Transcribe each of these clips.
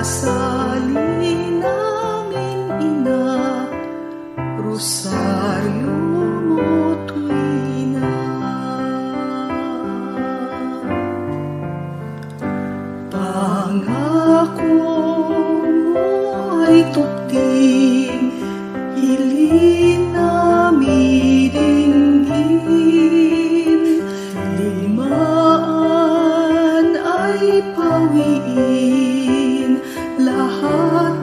Darasali namin, Ina, rosaryo mo tuwina. Pangako mo ay tupting, hilin namin dinggin. Limaan ay pawiin, lahat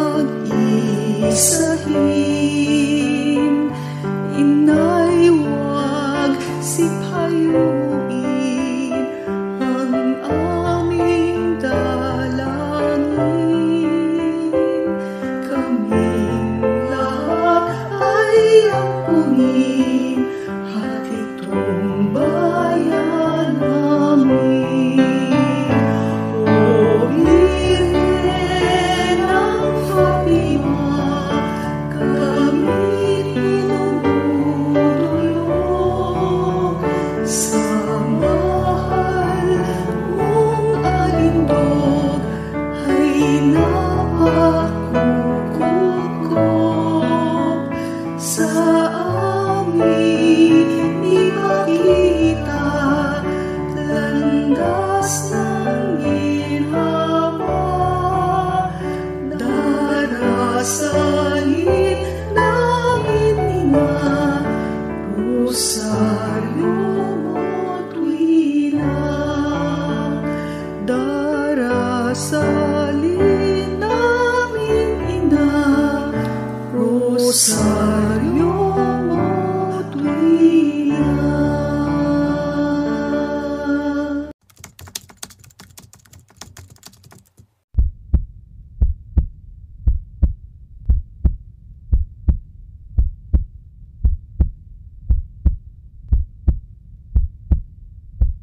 pag-isahin. Inay, huwag sipayuin ang aming dalangin. Kaming lahat ay ampunin, at itong bayan namin. O Birhen ng Fatima, kami tinutulog sa mahal mong alindog, ay napakukupkop sa amin ipakita, landas ng ginhawa. Darasalin namin, Ina, rosaryo mo tuwina. Darasal